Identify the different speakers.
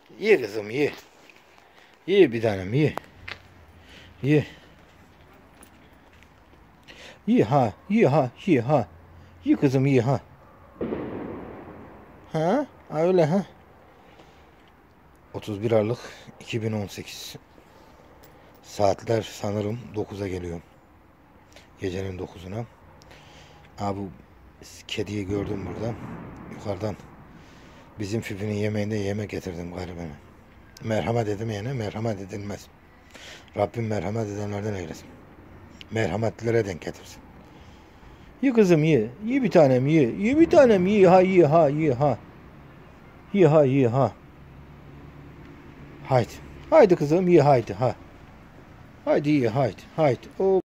Speaker 1: Ye kızım ye. Ye bir tanem ye. Ye. Ye ha. Ye ha. Ye ha. Ye kızım ye ha. Ha? Ha öyle ha. 31 Aralık 2018. Saatler sanırım 9'a geliyor. Gecenin 9'una. Abi bu kediyi gördüm buradan. Yukarıdan. Bizim Fifi'nin yemeğinde yemek getirdim garibime. Merhamet edemeyene merhamet edilmez. Rabbim merhamet edenlerden eylesin. Merhametlilere denk getirsin. Ye kızım ye. Ye bir tanem ye. Ye bir tanem ye ha ye ha ye ha. Ye ha ye ha. Haydi. Haydi kızım ye haydi ha. Haydi ye haydi. Haydi. O